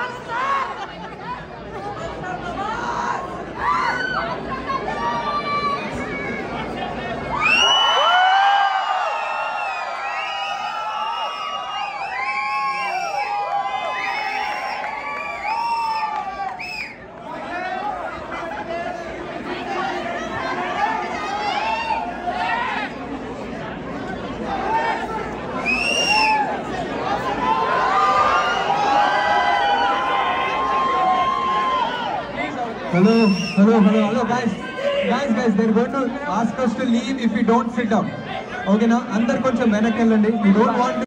Hello, guys, they're going to ask us to leave if we don't sit up. Okay, now, andar koncham venakellandi. We don't want to